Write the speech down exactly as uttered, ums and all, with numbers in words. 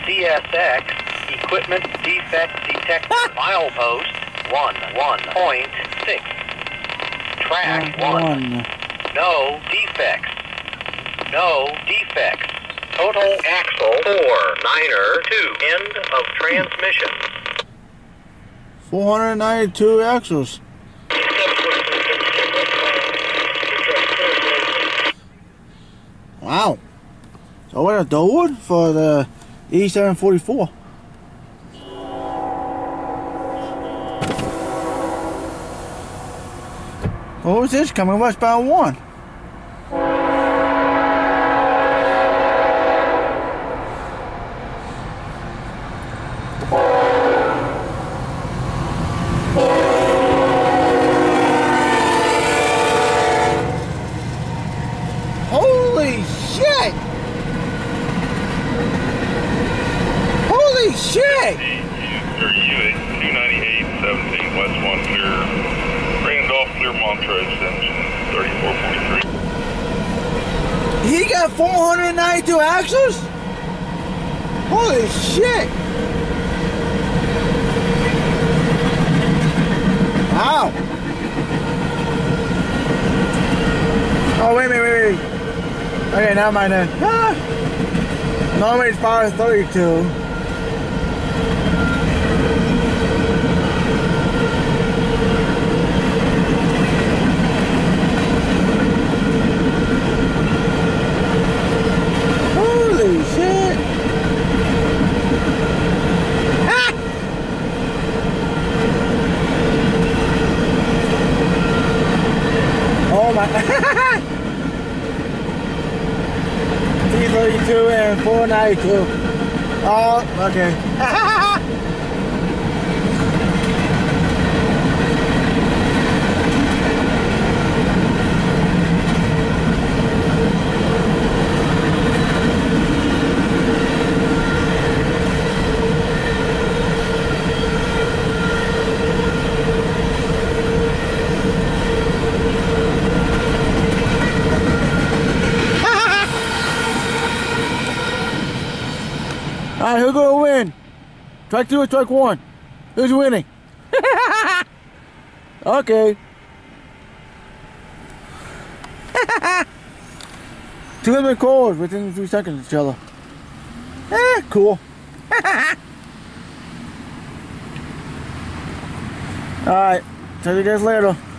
C S X Equipment Defect Detector milepost one one point six. Track one. one. No defects. No defects. Total axle four niner two. End of transmission. four hundred ninety-two axles. Wow. So what a Dowood for the E seven forty-four. What was this coming westbound one? Holy shit! Holy shit! Unit two ninety-eight seventeen West one clear. Randolph clear Montrose engine thirty-four forty-three. He got four hundred ninety-two axles? Holy shit! Wow! Oh, wait, wait, wait, wait. Okay, now mind then. Ah. Normally it's power thirty-two. Holy shit! Ah! Oh my! three thirty-two and four ninety-two. Oh, okay. Alright, who's gonna win? Track two or track one? Who's winning? Okay. Two of them calls within three seconds of each other. Eh, cool. Alright, tell you guys later.